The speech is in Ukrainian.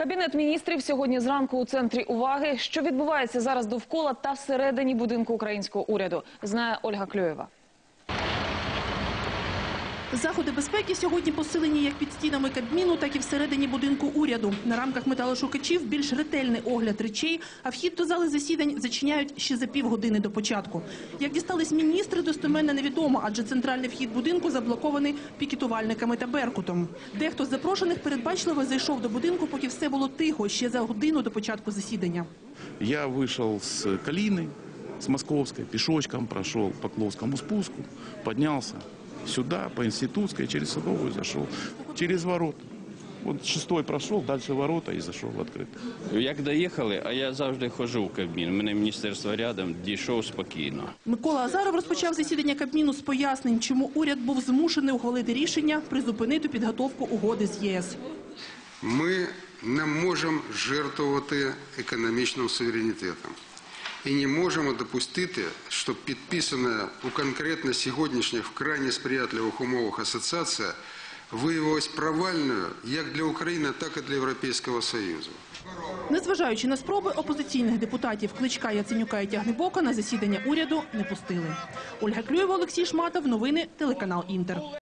Кабінет міністрів сьогодні зранку у центрі уваги. Що відбувається зараз довкола та всередині будинку українського уряду, знає Ольга Клюєва. Заходи безпеки сьогодні посилені як під стінами Кабміну, так і всередині будинку уряду. На рамках металошукачів більш ретельний огляд речей, а вхід до зали засідань зачиняють ще за півгодини до початку. Як дістались міністри, достеменно невідомо, адже центральний вхід будинку заблокований пікетувальниками та Беркутом. Дехто з запрошених передбачливо зайшов до будинку, поки все було тихо, ще за годину до початку засідання. Я вийшов з Каліни, з Московської, пішочком пройшов по Кловському спуску, піднявся сюда, по Институтской, через Садовую зашел, через ворота. Вот 6-й прошел, дальше ворота и зашел в открытый. Як доїхали, а я завжди ходжу в Кабмін. У мене міністерство рядом, дійшов спокійно. Микола Азаров розпочав засідання Кабміну з пояснень, чому уряд був змушений ухвалити рішення призупинити підготовку угоди з ЄС. Ми не можемо жертвувати економічним суверенітетом. І не можемо допустити, щоб підписана у конкретно сьогоднішніх вкрай сприятливих умовах асоціація виявилась провальною як для України, так і для Європейського Союзу. Незважаючи на спроби опозиційних депутатів Кличка, Яценюка і Тягнибока, на засідання уряду не пустили. Ольга Клюєва, Олексій Шматов. Новини, телеканал Інтер.